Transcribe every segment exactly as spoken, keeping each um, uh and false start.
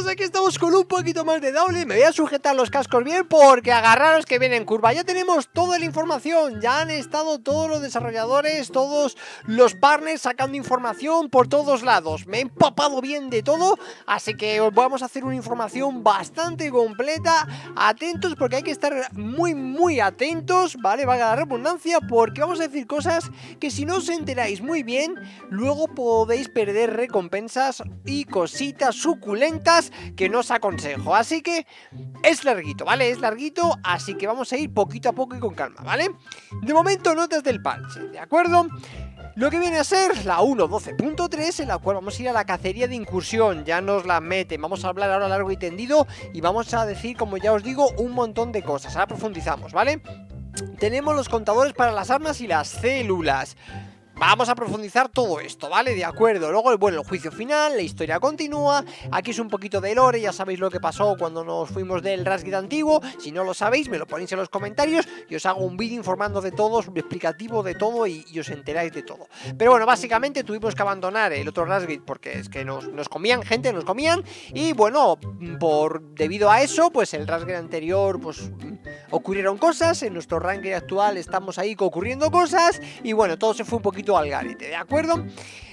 aquí estamos con un poquito más de doble. Me voy a sujetar los cascos bien porque agarraros que viene en curva. Ya tenemos toda la información, ya han estado todos los desarrolladores, todos los partners sacando información por todos lados. Me he empapado bien de todo, así que os vamos a hacer una información bastante completa. Atentos porque hay que estar muy muy atentos, ¿vale? Valga la redundancia, porque vamos a decir cosas que si no os enteráis muy bien, luego podéis perder recompensas y cositas suculentas que no os aconsejo. Así que es larguito, ¿vale? Es larguito, así que vamos a ir poquito a poco y con calma, ¿vale? De momento, notas del parche, ¿de acuerdo? Lo que viene a ser la uno punto doce punto tres, en la cual vamos a ir a la cacería de incursión. Ya nos la meten, vamos a hablar ahora largo y tendido y vamos a decir, como ya os digo, un montón de cosas. Ahora profundizamos, ¿vale? Tenemos los contadores para las armas y las células. Vamos a profundizar todo esto, ¿vale? De acuerdo. Luego, bueno, el juicio final, la historia continúa. Aquí es un poquito de lore, ya sabéis lo que pasó cuando nos fuimos del Rasgid antiguo. Si no lo sabéis, me lo ponéis en los comentarios y os hago un vídeo informando de todo, explicativo de todo y, y os enteráis de todo. Pero bueno, básicamente tuvimos que abandonar el otro Rasgid porque es que nos, nos comían, gente, nos comían. Y bueno, por debido a eso, pues el Rasgid anterior, pues ocurrieron cosas. En nuestro ranking actual estamos ahí ocurriendo cosas. Y bueno, todo se fue un poquito al garete, ¿de acuerdo?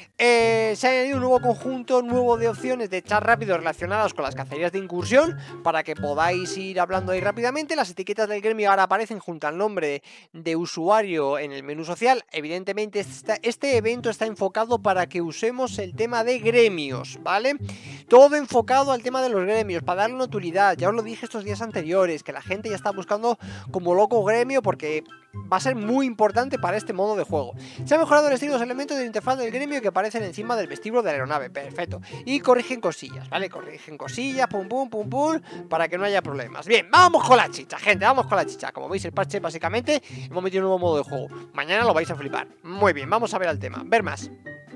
Eh, se ha añadido un nuevo conjunto nuevo de opciones de chat rápido relacionadas con las cacerías de incursión para que podáis ir hablando ahí rápidamente. Las etiquetas del gremio ahora aparecen junto al nombre de, de usuario en el menú social. Evidentemente este, este evento está enfocado para que usemos el tema de gremios, ¿vale? Todo enfocado al tema de los gremios, para darle una utilidad. Ya os lo dije estos días anteriores, que la gente ya está buscando como loco gremio porque va a ser muy importante para este modo de juego. Se ha mejorado el estilo de los elementos de la interfaz del gremio que aparecen encima del vestíbulo de la aeronave, perfecto. Y corrigen cosillas, ¿vale? Corrigen cosillas, pum pum pum pum, para que no haya problemas. Bien, vamos con la chicha, gente, vamos con la chicha. Como veis, el parche básicamente hemos metido un nuevo modo de juego. Mañana lo vais a flipar. Muy bien, vamos a ver el tema, ver más.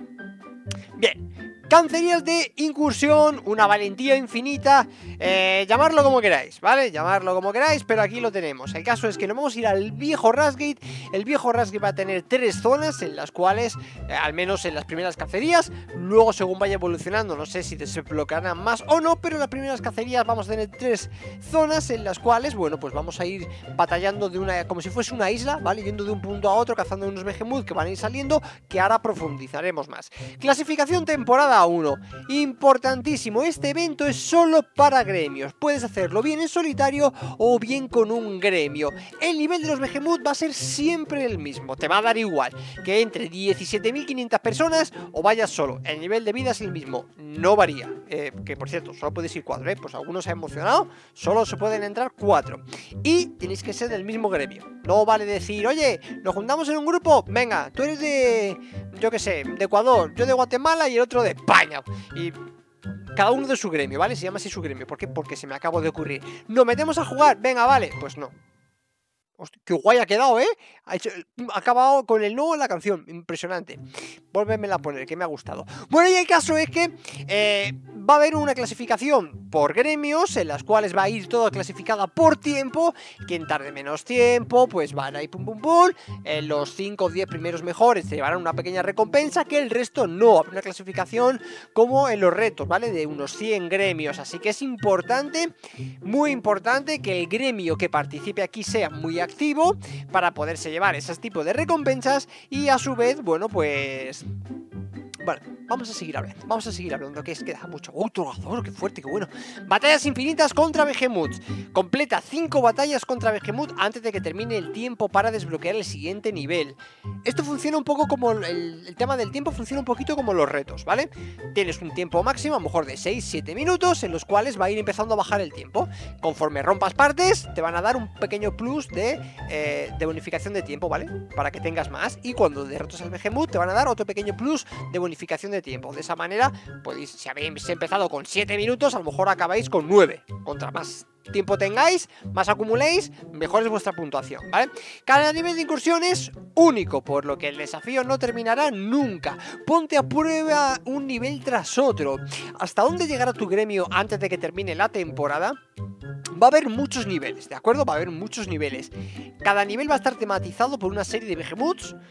Bien. Cacerías de incursión, una valentía infinita, eh, llamarlo como queráis, ¿vale? Llamarlo como queráis, pero aquí lo tenemos. El caso es que nos vamos a ir al viejo Rasgid. El viejo Rasgid va a tener tres zonas en las cuales, eh, al menos en las primeras cacerías, luego según vaya evolucionando, no sé si se bloquearán más o no, pero en las primeras cacerías vamos a tener tres zonas en las cuales, bueno, pues vamos a ir batallando de una, como si fuese una isla, ¿vale? Yendo de un punto a otro, cazando unos Behemoth que van a ir saliendo, que ahora profundizaremos más. Clasificación temporada uno, importantísimo, este evento es solo para gremios, puedes hacerlo bien en solitario o bien con un gremio. El nivel de los Behemoth va a ser siempre el mismo, te va a dar igual que entre diecisiete mil quinientas personas o vayas solo, el nivel de vida es el mismo, no varía, eh, que por cierto, solo puedes ir cuatro, eh, pues algunos se han emocionado, solo se pueden entrar cuatro y tenéis que ser del mismo gremio, no vale decir, oye, nos juntamos en un grupo, venga, tú eres de, yo que sé, de Ecuador, yo de Guatemala y el otro de España. Y cada uno de su gremio, ¿vale? Se llama así su gremio. ¿Por qué? Porque se me acabo de ocurrir. ¿Nos metemos a jugar? Venga, vale. Pues no. Hostia, qué guay ha quedado, ¿eh? Ha, hecho, ha acabado con el no en la canción. Impresionante. Vuélvemela a poner, que me ha gustado. Bueno, y el caso es que eh, va a haber una clasificación por gremios, en las cuales va a ir toda clasificada por tiempo. Quien tarde menos tiempo, pues van ahí pum pum pum. Eh, los cinco o diez primeros mejores se llevarán una pequeña recompensa, que el resto no. Habrá una clasificación como en los retos, ¿vale? De unos cien gremios. Así que es importante, muy importante, que el gremio que participe aquí sea muy activo activo para poderse llevar ese tipo de recompensas y a su vez, bueno, pues... Vale, vamos a seguir hablando, vamos a seguir hablando, que es que da mucho... ¡Otro gazor! ¡Qué fuerte, qué bueno! Batallas infinitas contra Behemoth. Completa cinco batallas contra Behemoth antes de que termine el tiempo para desbloquear el siguiente nivel. Esto funciona un poco como... El, el tema del tiempo funciona un poquito como los retos, ¿vale? Tienes un tiempo máximo, a lo mejor de seis siete minutos, en los cuales va a ir empezando a bajar el tiempo. Conforme rompas partes, te van a dar un pequeño plus de, eh, de bonificación de tiempo, ¿vale? Para que tengas más. Y cuando derrotas al Behemoth, te van a dar otro pequeño plus de bonificación de tiempo. De esa manera, podéis, si habéis empezado con siete minutos, a lo mejor acabáis con nueve. Contra más tiempo tengáis, más acumuléis, mejor es vuestra puntuación, ¿vale? Cada nivel de incursión es único, por lo que el desafío no terminará nunca. Ponte a prueba un nivel tras otro. ¿Hasta dónde llegará tu gremio antes de que termine la temporada? Va a haber muchos niveles, ¿de acuerdo? Va a haber muchos niveles. Cada nivel va a estar tematizado por una serie de Behemoths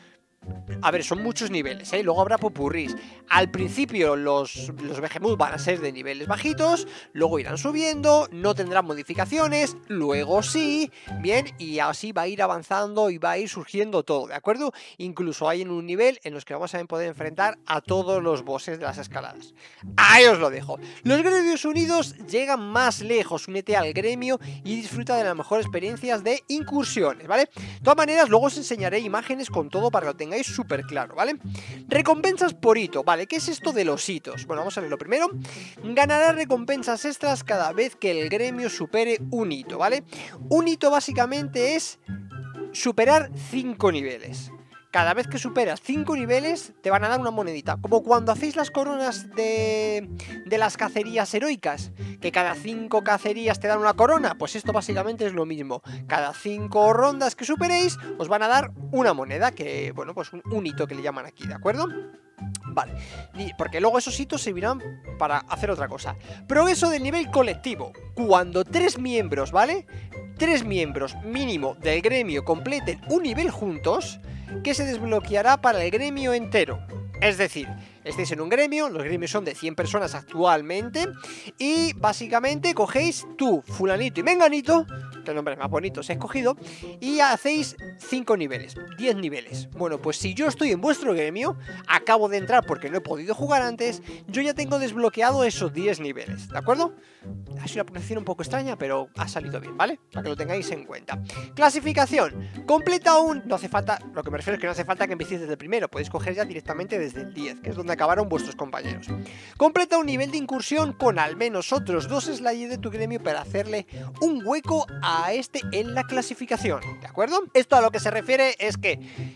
A ver, son muchos niveles, ¿eh? Luego habrá popurrís. Al principio los, los Behemoth van a ser de niveles bajitos, luego irán subiendo, no tendrán modificaciones, luego sí, bien, y así va a ir avanzando y va a ir surgiendo todo, ¿de acuerdo? Incluso hay en un nivel en los que vamos a poder enfrentar a todos los bosses de las escaladas. Ahí os lo dejo. Los gremios unidos llegan más lejos, únete al gremio y disfruta de las mejores experiencias de incursiones, ¿vale? De todas maneras, luego os enseñaré imágenes con todo para que lo tengáis súper claro, ¿vale? Recompensas por hito, ¿vale? ¿Qué es esto de los hitos? Bueno, vamos a ver lo primero. Ganará recompensas extras cada vez que el gremio supere un hito, ¿vale? Un hito básicamente es superar cinco niveles. Cada vez que superas cinco niveles te van a dar una monedita, como cuando hacéis las coronas de, de las cacerías heroicas, que cada cinco cacerías te dan una corona. Pues esto básicamente es lo mismo. Cada cinco rondas que superéis os van a dar una moneda, que bueno, pues un, un hito que le llaman aquí, ¿de acuerdo? Vale, porque luego esos hitos servirán para hacer otra cosa. Progreso del nivel colectivo. Cuando tres miembros, ¿vale? Tres miembros mínimo del gremio completen un nivel juntos, que se desbloqueará para el gremio entero. Es decir, estáis en un gremio, los gremios son de cien personas actualmente, y básicamente cogéis tú, fulanito y menganito, que el nombre más bonito se ha escogido, y hacéis cinco niveles, diez niveles. Bueno, pues si yo estoy en vuestro gremio, acabo de entrar porque no he podido jugar antes, yo ya tengo desbloqueado esos diez niveles, ¿de acuerdo? Ha sido una pronunciación un poco extraña, pero ha salido bien, ¿vale? Para que lo tengáis en cuenta. Clasificación. Completa un... No hace falta... Lo que me refiero es que no hace falta que empecéis desde el primero. Podéis coger ya directamente desde el diez, que es donde acabaron vuestros compañeros. Completa un nivel de incursión con al menos otros dos Slayers de tu gremio para hacerle un hueco a este en la clasificación, ¿de acuerdo? Esto a lo que se refiere es que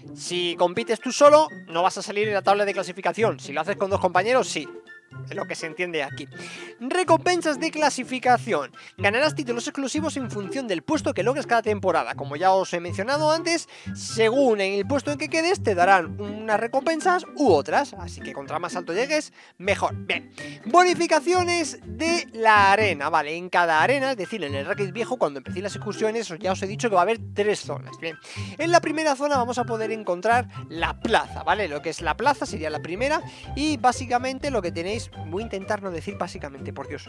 si compites tú solo, no vas a salir en la tabla de clasificación. Si lo haces con dos compañeros, sí. Es lo que se entiende aquí. Recompensas de clasificación. Ganarás títulos exclusivos en función del puesto que logres cada temporada. Como ya os he mencionado antes, según en el puesto en que quedes, te darán unas recompensas u otras. Así que contra más alto llegues, mejor. Bien. Bonificaciones de la arena. Vale, en cada arena, es decir, en el Racket viejo, cuando empecé las excursiones, ya os he dicho que va a haber tres zonas. Bien. En la primera zona vamos a poder encontrar la plaza, ¿vale? Lo que es la plaza sería la primera. Y básicamente lo que tenéis... Voy a intentar no decir básicamente, por Dios.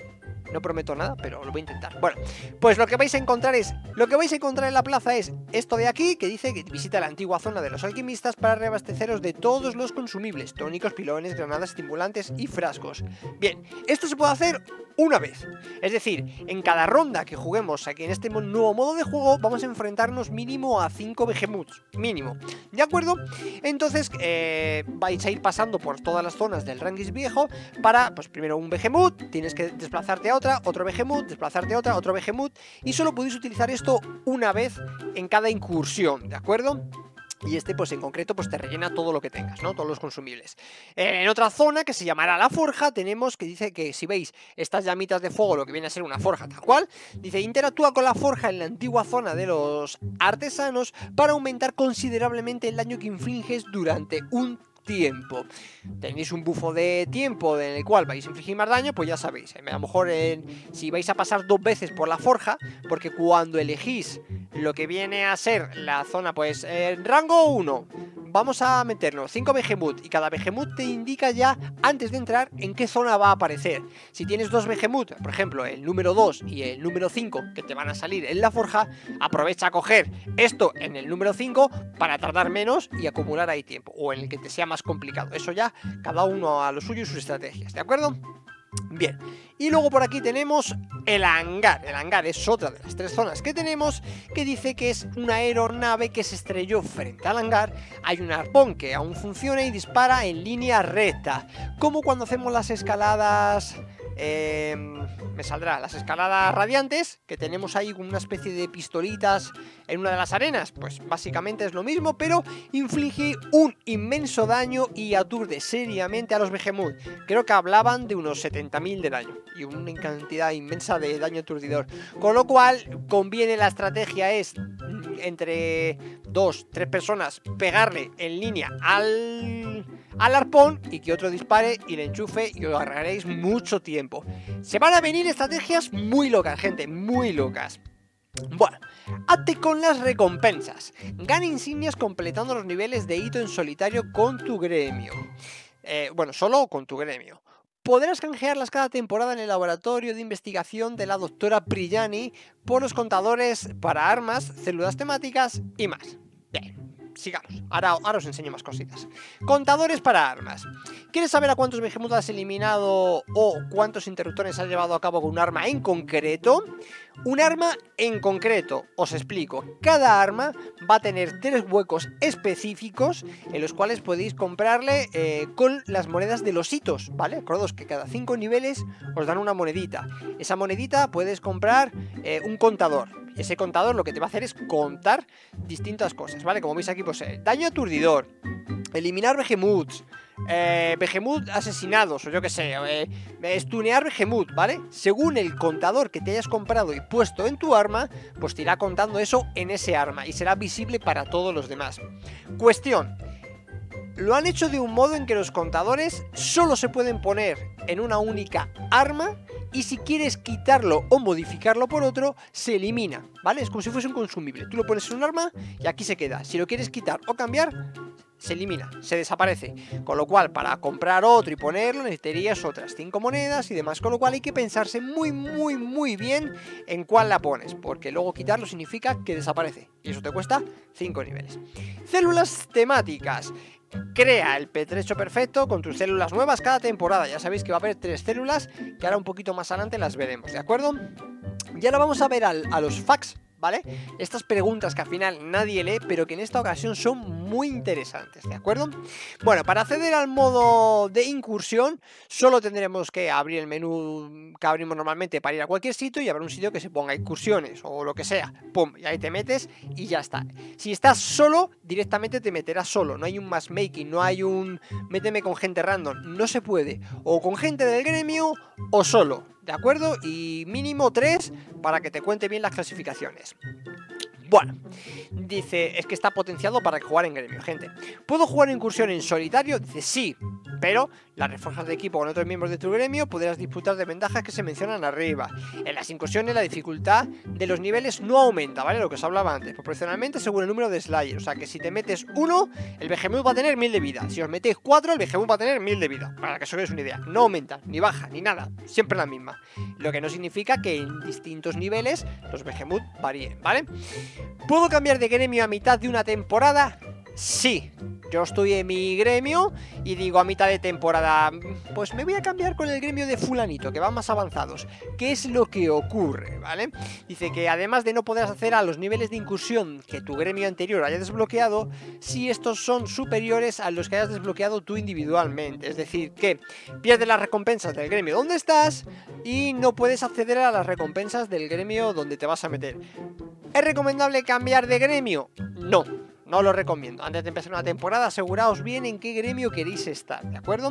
No prometo nada, pero lo voy a intentar. Bueno, pues lo que vais a encontrar es... Lo que vais a encontrar en la plaza es esto de aquí, que dice que visita la antigua zona de los alquimistas para reabasteceros de todos los consumibles, tónicos, pilones, granadas, estimulantes y frascos. Bien, esto se puede hacer una vez. Es decir, en cada ronda que juguemos aquí en este nuevo modo de juego, vamos a enfrentarnos mínimo a cinco Behemoths. Mínimo. ¿De acuerdo? Entonces, eh, vais a ir pasando por todas las zonas del Rankings viejo para, pues primero un Behemoth, tienes que desplazarte a otra, otro Behemoth, desplazarte a otra, otro Behemoth, y solo podéis utilizar esto una vez en cada incursión, ¿de acuerdo? Y este pues en concreto pues te rellena todo lo que tengas, ¿no? Todos los consumibles. En otra zona que se llamará la forja tenemos que dice que si veis estas llamitas de fuego, lo que viene a ser una forja tal cual, dice interactúa con la forja en la antigua zona de los artesanos para aumentar considerablemente el daño que infliges durante un tiempo. Tenéis un bufo de tiempo en el cual vais a infligir más daño, pues ya sabéis, a lo mejor en, si vais a pasar dos veces por la forja, porque cuando elegís lo que viene a ser la zona, pues en rango uno, vamos a meternos cinco Behemoth y cada Behemoth te indica ya antes de entrar en qué zona va a aparecer. Si tienes dos Behemoth, por ejemplo el número dos y el número cinco que te van a salir en la forja, aprovecha a coger esto en el número cinco para tardar menos y acumular ahí tiempo, o en el que te sea más complicado. Eso ya cada uno a lo suyo y sus estrategias, ¿de acuerdo? Bien, y luego por aquí tenemos el hangar. El hangar es otra de las tres zonas que tenemos, que dice que es una aeronave que se estrelló frente al hangar. Hay un arpón que aún funciona y dispara en línea recta, como cuando hacemos las escaladas... Eh, me saldrá las escaladas radiantes, que tenemos ahí una especie de pistolitas en una de las arenas. Pues básicamente es lo mismo, pero inflige un inmenso daño y aturde seriamente a los Behemoth. Creo que hablaban de unos setenta mil de daño y una cantidad inmensa de daño aturdidor, con lo cual conviene, la estrategia es entre dos, tres personas pegarle en línea al, al arpón y que otro dispare y le enchufe, y os ahorraréis mucho tiempo. Se van a venir estrategias muy locas, gente, muy locas. Bueno, hazte con las recompensas. Gana insignias completando los niveles de hito en solitario con tu gremio. Eh, bueno, solo con tu gremio. Podrás canjearlas cada temporada en el laboratorio de investigación de la doctora Priyani por los contadores para armas, células temáticas y más. Bien, sigamos. Ahora, ahora os enseño más cositas. Contadores para armas. ¿Quieres saber a cuántos Behemoth has eliminado o cuántos interruptores has llevado a cabo con un arma en concreto? Un arma en concreto, os explico. Cada arma va a tener tres huecos específicos en los cuales podéis comprarle eh, con las monedas de los hitos, ¿vale? Acordaos que cada cinco niveles os dan una monedita. Esa monedita puedes comprar eh, un contador. Ese contador lo que te va a hacer es contar distintas cosas, ¿vale? Como veis aquí, pues eh, daño aturdidor, eliminar Behemoths, eh, Behemoth asesinados, o yo que sé, eh, stunear Behemoth, ¿vale? Según el contador que te hayas comprado y puesto en tu arma, pues te irá contando eso en ese arma y será visible para todos los demás. Cuestión: lo han hecho de un modo en que los contadores solo se pueden poner en una única arma y si quieres quitarlo o modificarlo por otro, se elimina, ¿vale? Es como si fuese un consumible. Tú lo pones en un arma y aquí se queda. Si lo quieres quitar o cambiar, se elimina, se desaparece. Con lo cual, para comprar otro y ponerlo, necesitarías otras cinco monedas y demás. Con lo cual hay que pensarse muy, muy, muy bien en cuál la pones, porque luego quitarlo significa que desaparece. Y eso te cuesta cinco niveles. Células temáticas. Crea el pertrecho perfecto con tus células nuevas cada temporada. Ya sabéis que va a haber tres células, que ahora un poquito más adelante las veremos, ¿de acuerdo? Y ahora vamos a ver al, a los facts, ¿vale? Estas preguntas que al final nadie lee, pero que en esta ocasión son muy interesantes, ¿de acuerdo? Bueno, para acceder al modo de incursión, solo tendremos que abrir el menú que abrimos normalmente para ir a cualquier sitio y habrá un sitio que se ponga incursiones o lo que sea. Pum, y ahí te metes y ya está. Si estás solo, directamente te meterás solo. No hay un matchmaking, no hay un méteme con gente random. No se puede. O con gente del gremio o solo, ¿de acuerdo? Y mínimo tres para que te cuente bien las clasificaciones. Bueno, dice, es que está potenciado para jugar en gremio, gente. ¿Puedo jugar incursión en solitario? Dice, sí, pero las reforzas de equipo con otros miembros de tu gremio podrás disfrutar de ventajas que se mencionan arriba. En las incursiones la dificultad de los niveles no aumenta, ¿vale? Lo que os hablaba antes, proporcionalmente según el número de Slayer. O sea que si te metes uno, el Behemoth va a tener mil de vida. Si os metéis cuatro, el Behemoth va a tener mil de vida. Para que os hagáis una idea, no aumenta, ni baja, ni nada, siempre la misma. Lo que no significa que en distintos niveles los Behemoth varíen, ¿vale? ¿Puedo cambiar de gremio a mitad de una temporada? Sí. Yo estoy en mi gremio y digo a mitad de temporada, pues me voy a cambiar con el gremio de fulanito, que van más avanzados. ¿Qué es lo que ocurre? ¿Vale? Dice que además de no poder acceder a los niveles de incursión que tu gremio anterior haya desbloqueado, si estos son superiores a los que hayas desbloqueado tú individualmente. Es decir, que pierdes las recompensas del gremio donde estás y no puedes acceder a las recompensas del gremio donde te vas a meter. ¿Es recomendable cambiar de gremio? No. No lo recomiendo. Antes de empezar una temporada, aseguraos bien en qué gremio queréis estar, ¿de acuerdo?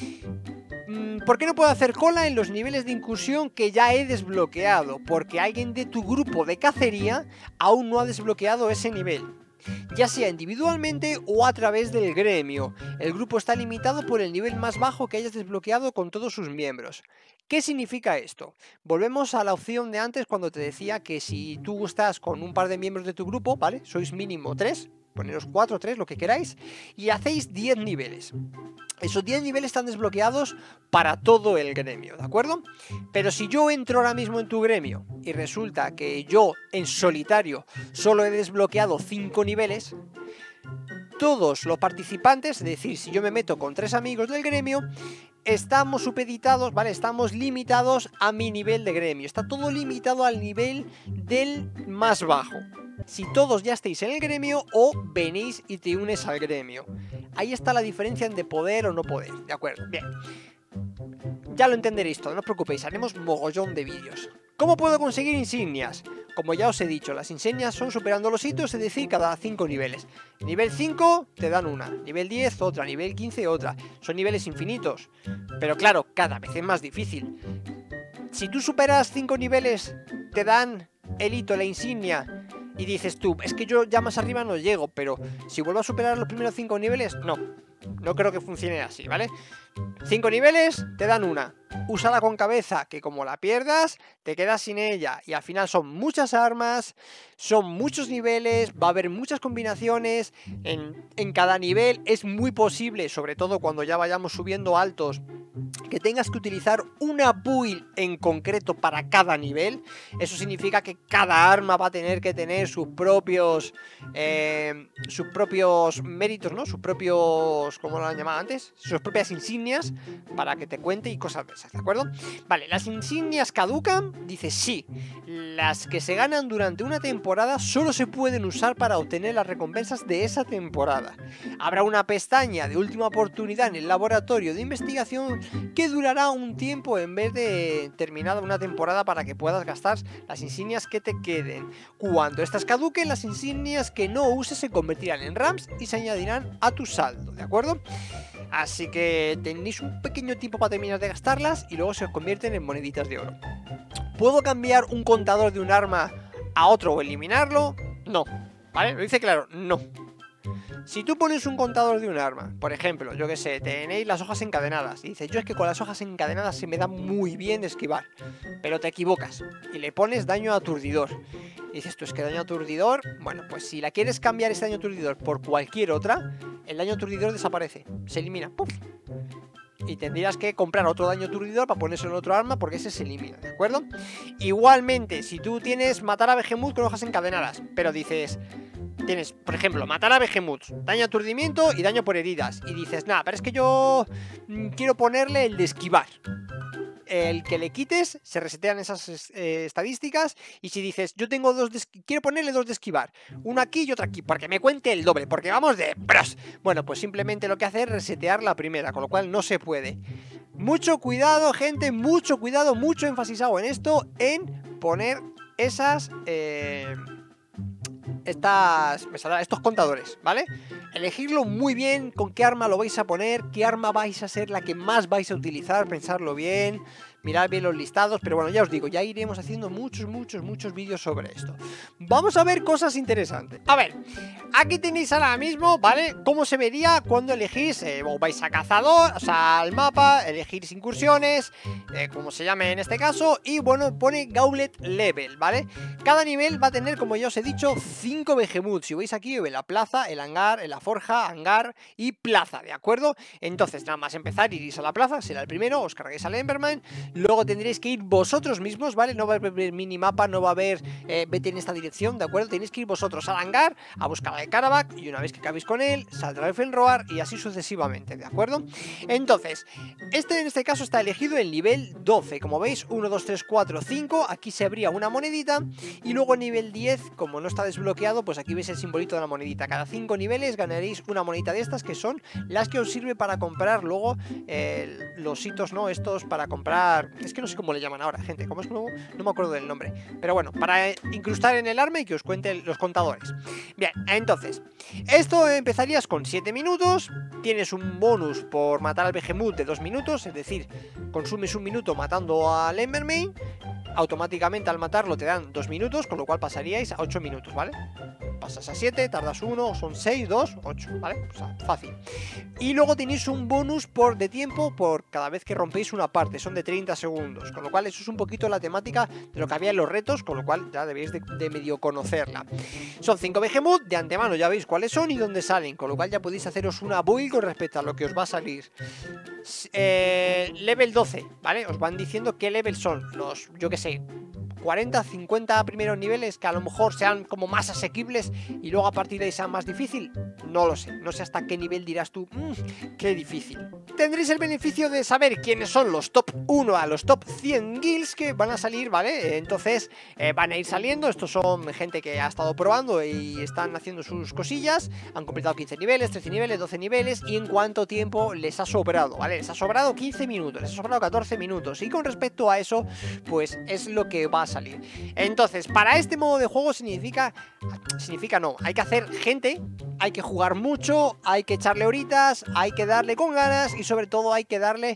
¿Por qué no puedo hacer cola en los niveles de incursión que ya he desbloqueado? Porque alguien de tu grupo de cacería aún no ha desbloqueado ese nivel, ya sea individualmente o a través del gremio. El grupo está limitado por el nivel más bajo que hayas desbloqueado con todos sus miembros. ¿Qué significa esto? Volvemos a la opción de antes cuando te decía que si tú estás con un par de miembros de tu grupo, ¿vale? Sois mínimo tres, poneros cuatro, tres, lo que queráis, y hacéis diez niveles. Esos diez niveles están desbloqueados para todo el gremio, ¿de acuerdo? Pero si yo entro ahora mismo en tu gremio y resulta que yo en solitario solo he desbloqueado cinco niveles, todos los participantes, es decir, si yo me meto con tres amigos del gremio, estamos supeditados, ¿vale? Estamos limitados a mi nivel de gremio. Está todo limitado al nivel del más bajo. Si todos ya estáis en el gremio o venís y te unes al gremio. Ahí está la diferencia entre poder o no poder, ¿de acuerdo? Bien. Ya lo entenderéis todo, no os preocupéis, haremos mogollón de vídeos. ¿Cómo puedo conseguir insignias? Como ya os he dicho, las insignias son superando los hitos, es decir, cada cinco niveles. Nivel cinco te dan una, nivel diez otra, nivel quince otra. Son niveles infinitos, pero claro, cada vez es más difícil. Si tú superas cinco niveles, te dan el hito, la insignia, y dices tú, es que yo ya más arriba no llego, pero si vuelvo a superar los primeros cinco niveles, no. No creo que funcione así, ¿vale? cinco niveles, te dan una. úsala con cabeza, que como la pierdas, te quedas sin ella. Y al final son muchas armas, son muchos niveles, va a haber muchas combinaciones. En, en cada nivel es muy posible, sobre todo cuando ya vayamos subiendo altos, que tengas que utilizar una build en concreto para cada nivel. Eso significa que cada arma va a tener que tener sus propios eh, sus propios méritos, ¿no? Sus propios, ¿cómo lo han llamado antes? Sus propias insignias para que te cuente y cosas de esas, ¿de acuerdo? Vale, ¿las insignias caducan? Dice sí. Las que se ganan durante una temporada solo se pueden usar para obtener las recompensas de esa temporada. Habrá una pestaña de última oportunidad en el laboratorio de investigación que durará un tiempo en vez de terminada una temporada para que puedas gastar las insignias que te queden. Cuando estas caduquen, las insignias que no uses se convertirán en rams y se añadirán a tu saldo, ¿de acuerdo? Así que tenéis un pequeño tiempo para terminar de gastarlas y luego se os convierten en moneditas de oro. ¿Puedo cambiar un contador de un arma a otro o eliminarlo? No, ¿vale? Lo dice claro, no. Si tú pones un contador de un arma, por ejemplo, yo que sé, tenéis las hojas encadenadas y dices, yo es que con las hojas encadenadas se me da muy bien de esquivar, pero te equivocas y le pones daño aturdidor. Y dices, tú es que daño aturdidor, bueno, pues si la quieres cambiar ese daño aturdidor por cualquier otra, el daño aturdidor desaparece, se elimina, ¡puf! Y tendrías que comprar otro daño aturdidor para ponerse en otro arma porque ese se elimina, ¿de acuerdo? Igualmente, si tú tienes matar a Behemoth con hojas encadenadas, pero dices... Tienes, por ejemplo, matar a Behemoth, daño aturdimiento y daño por heridas. Y dices, nada, pero es que yo mmm, quiero ponerle el de esquivar. El que le quites, se resetean esas eh, estadísticas. Y si dices, yo tengo dos de quiero ponerle dos de esquivar, uno aquí y otro aquí, porque me cuente el doble, porque vamos de bros. Bueno, pues simplemente lo que hace es resetear la primera, con lo cual no se puede. Mucho cuidado, gente, mucho cuidado, mucho énfasis hago en esto, en poner esas... Eh... Estas, estos contadores, ¿vale? Elegirlo muy bien, con qué arma lo vais a poner, qué arma vais a ser la que más vais a utilizar, pensarlo bien, mirad bien los listados, pero bueno, ya os digo, ya iremos haciendo muchos, muchos, muchos vídeos sobre esto. Vamos a ver cosas interesantes. A ver, aquí tenéis ahora mismo, ¿vale? Cómo se vería cuando elegís, eh, o vais a cazador, o sea, al mapa, elegís incursiones, eh, como se llame en este caso, y bueno, pone Gauntlet Level, ¿vale? Cada nivel va a tener, como ya os he dicho, cinco Behemoth. Si veis aquí, ve la plaza, el hangar, la forja, hangar y plaza, ¿de acuerdo? Entonces, nada más empezar, iréis a la plaza, será el primero, os cargáis al Embermine. Luego tendréis que ir vosotros mismos, ¿vale? No va a haber minimapa, no va a haber eh, vete en esta dirección, ¿de acuerdo? Tenéis que ir vosotros al hangar a buscar al Karabakh y una vez que acabéis con él, saldrá el Fenroar y así sucesivamente, ¿de acuerdo? Entonces, este en este caso está elegido el nivel doce, como veis, uno, dos, tres, cuatro, cinco, aquí se abría una monedita y luego nivel diez, como no está desbloqueado, pues aquí veis el simbolito de la monedita. Cada cinco niveles ganaréis una monedita de estas que son las que os sirve para comprar luego eh, los hitos, ¿no? Estos para comprar... Es que no sé cómo le llaman ahora, gente, como es nuevo, no me acuerdo del nombre. Pero bueno, para incrustar en el arma y que os cuente los contadores. Bien, entonces, esto empezarías con siete minutos. Tienes un bonus por matar al Behemoth de dos minutos, es decir, consumes un minuto matando al Embermane. Automáticamente al matarlo te dan dos minutos, con lo cual pasaríais a ocho minutos, ¿vale? Pasas a siete, tardas uno, son seis, dos, ocho, ¿vale? O sea, fácil. Y luego tenéis un bonus por de tiempo por cada vez que rompéis una parte, son de treinta segundos, con lo cual eso es un poquito la temática de lo que había en los retos, con lo cual ya debéis de, de medio conocerla. Son cinco Behemoth, de antemano ya veis cuáles son y dónde salen, con lo cual ya podéis haceros una build con respecto a lo que os va a salir. Eh, level doce, ¿vale? Os van diciendo qué level son los, yo que sé, cuarenta, cincuenta primeros niveles que a lo mejor sean como más asequibles y luego a partir de ahí sea más difícil. No lo sé, no sé hasta qué nivel dirás tú, mmm, qué difícil. Tendréis el beneficio de saber quiénes son los top uno a los top cien guilds que van a salir, ¿vale? Entonces eh, van a ir saliendo, estos son gente que ha estado probando y están haciendo sus cosillas, han completado quince niveles, trece niveles, doce niveles y en cuánto tiempo les ha sobrado, ¿vale? Les ha sobrado quince minutos, les ha sobrado catorce minutos y con respecto a eso, pues es lo que va a salir. Entonces, para este modo de juego significa, significa no, hay que hacer gente, hay que jugar mucho, hay que echarle horitas, hay que darle con ganas y sobre todo hay que darle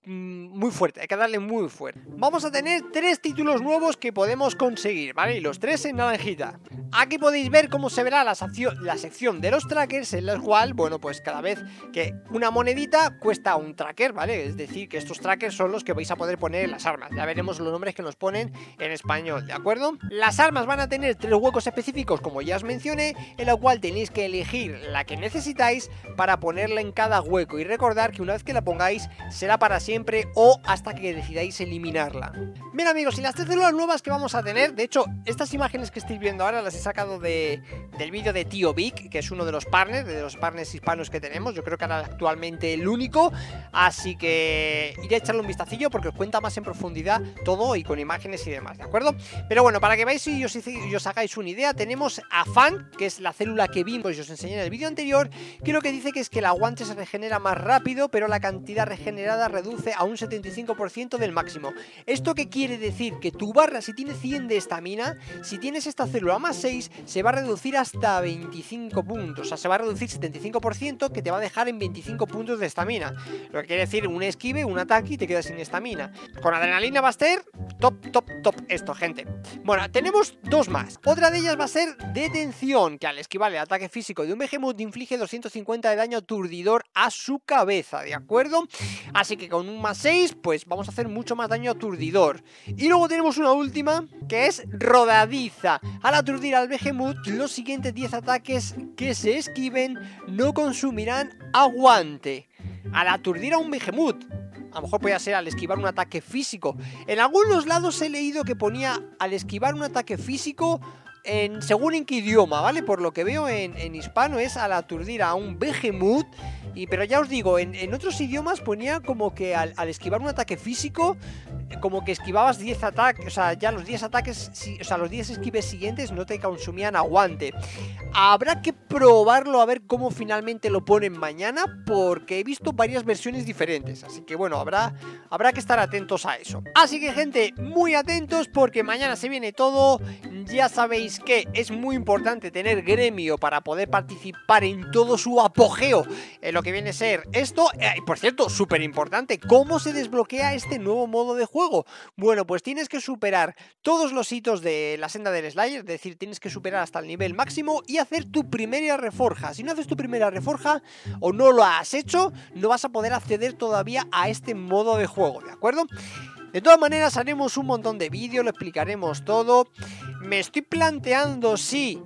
muy fuerte, hay que darle muy fuerte. Vamos a tener tres títulos nuevos que podemos conseguir, ¿vale? Y los tres en naranjita. Aquí podéis ver cómo se verá la, la sección de los trackers, en la cual, bueno, pues cada vez que una monedita cuesta un tracker, ¿vale? Es decir, que estos trackers son los que vais a poder poner en las armas. Ya veremos los nombres que nos ponen en español, ¿de acuerdo? Las armas van a tener tres huecos específicos, como ya os mencioné, en la cual tenéis que elegir la que necesitáis para ponerla en cada hueco. Y recordar que una vez que la pongáis, será para siempre o hasta que decidáis eliminarla. Bien, amigos, y las tres células nuevas que vamos a tener, de hecho, estas imágenes que estáis viendo ahora las he sacado de, del vídeo de Tío Vic, que es uno de los partners, de los partners hispanos que tenemos. Yo creo que ahora actualmente el único, así que iré a echarle un vistacillo porque os cuenta más en profundidad todo y con imágenes y demás, ¿de acuerdo? Pero bueno, para que veáis y os, y os hagáis una idea, tenemos a Fan, que es la célula que vimos y os enseñé en el vídeo anterior, que lo que dice que es que el aguante se regenera más rápido, pero la cantidad regenerada reduce a un setenta y cinco por ciento del máximo. ¿Esto qué quiere decir? Que tu barra, si tiene cien de estamina, si tienes esta célula más seis, se va a reducir hasta veinticinco puntos, o sea, se va a reducir setenta y cinco por ciento, que te va a dejar en veinticinco puntos de estamina, lo que quiere decir un esquive, un ataque y te quedas sin estamina. Con adrenalina va a ser top, top, top esto, gente. Bueno, tenemos dos más. Otra de ellas va a ser detención, que al esquivar el ataque físico de un Behemoth inflige doscientos cincuenta de daño aturdidor a su cabeza, ¿de acuerdo? Así que con un más seis, pues vamos a hacer mucho más daño aturdidor. Y luego tenemos una última, que es rodadiza. Al aturdir al Behemoth, los siguientes diez ataques que se esquiven no consumirán aguante. Al aturdir a un Behemoth, a lo mejor podía ser al esquivar un ataque físico. En algunos lados he leído que ponía al esquivar un ataque físico en, según en qué idioma, ¿vale? Por lo que veo en, en hispano es al aturdir a un Behemoth. Y, pero ya os digo, en, en otros idiomas ponía como que al, al esquivar un ataque físico, como que esquivabas diez ataques, o sea, ya los diez ataques, o sea, los diez esquives siguientes no te consumían aguante. Habrá que probarlo a ver cómo finalmente lo ponen mañana, porque he visto varias versiones diferentes, así que bueno, habrá, habrá que estar atentos a eso. Así que, gente, muy atentos porque mañana se viene todo. Ya sabéis que es muy importante tener gremio para poder participar en todo su apogeo, en lo que viene a ser esto. Eh, y por cierto, súper importante, ¿cómo se desbloquea este nuevo modo de juego? Bueno, pues tienes que superar todos los hitos de la senda del Slayer, es decir, tienes que superar hasta el nivel máximo y hacer tu primera reforja. Si no haces tu primera reforja o no lo has hecho, no vas a poder acceder todavía a este modo de juego, ¿de acuerdo? De todas maneras, haremos un montón de vídeos, lo explicaremos todo. Me estoy planteando si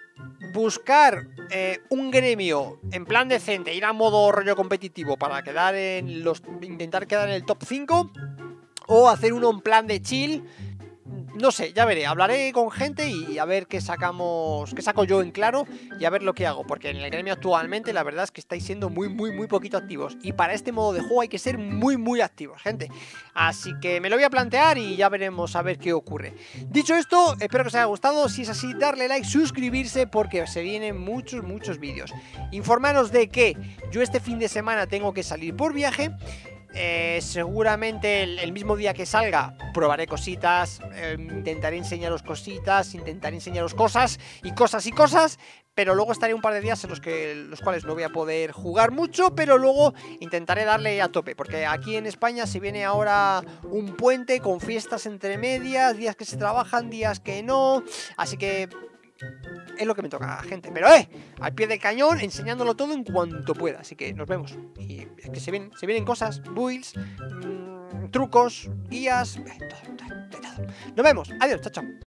buscar eh, un gremio en plan decente, ir a modo rollo competitivo para quedar en los, intentar quedar en el top cinco, o hacer uno en plan de chill. No sé, ya veré, hablaré con gente y a ver qué sacamos, qué saco yo en claro y a ver lo que hago, porque en el gremio actualmente la verdad es que estáis siendo muy, muy, muy poquito activos y para este modo de juego hay que ser muy, muy activos, gente. Así que me lo voy a plantear y ya veremos a ver qué ocurre. Dicho esto, espero que os haya gustado, si es así, darle like, suscribirse porque se vienen muchos, muchos vídeos. Informaros de que yo este fin de semana tengo que salir por viaje. Eh, seguramente el, el mismo día que salga probaré cositas, eh, intentaré enseñaros cositas, intentaré enseñaros cosas y cosas y cosas, pero luego estaré un par de días en los, que, los cuales no voy a poder jugar mucho, pero luego intentaré darle a tope, porque aquí en España se viene ahora un puente con fiestas entre medias, días que se trabajan, días que no, así que es lo que me toca, gente, pero eh, al pie del cañón, enseñándolo todo en cuanto pueda. Así que nos vemos. Y es que se vienen, se vienen cosas, builds, mmm, trucos, guías, de todo, de todo. Nos vemos, adiós, chao, chao.